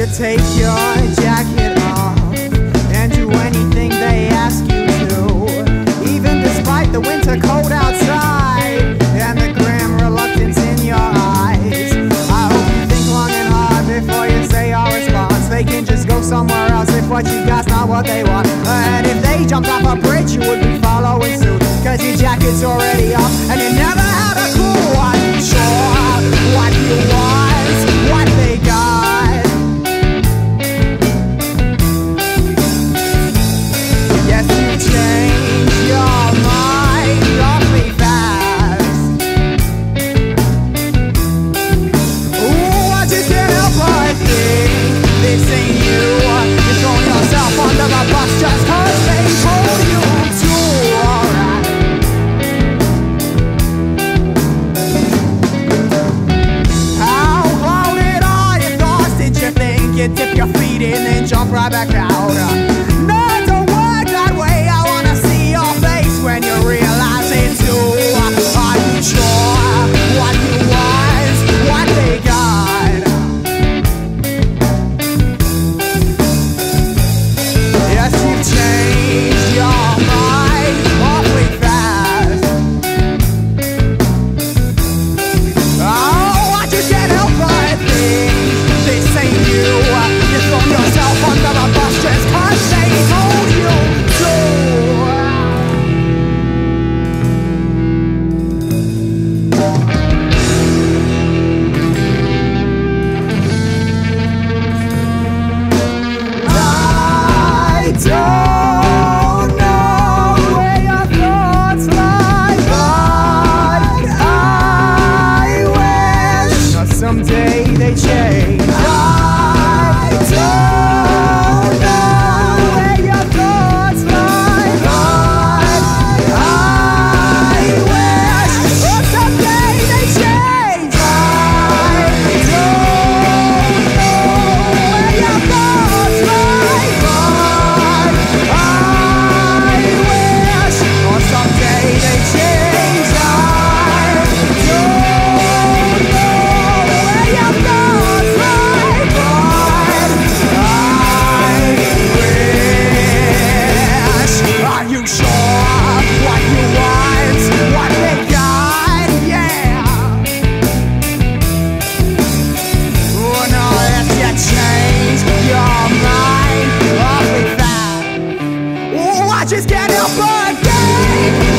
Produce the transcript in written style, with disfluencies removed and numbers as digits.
take your jacket off and do anything they ask you to, even despite the winter cold outside and the grim reluctance in your eyes. I hope you think long and hard before you say your response. They can just go somewhere else if what you got's not what they want. And if they jumped off a bridge, you would be following suit, cause your jacket's already off and you never had a clue. I'm sure what you want, what they got. Yes, you change your mind awfully fast. Ooh, I just can't help but think this ain't you. You're throwing yourself under the bus just cause they told you to. Alright. How clouded are your thoughts? Did you think you'd dip your feet in and jump right back out? No, don't work that way. I wanna see your face when you realize it too. Are you sure what you want, what they got? Yes, you've changed your mind awfully fast. Oh, I just can't help but think this ain't you. You throw yourself under the bus just cause they told you to. I don't know where your thoughts lie, but I wish someday they change. I don't know where your thoughts lie, but I wish someday they change. I don't know where your thoughts lie, but I wish someday they change. I don't know where your thoughts lie, but I wish. Are you sure what you want, what they got? Yeah. Oh no, yes, you change your mind awfully fast. Oh, I just can't help but think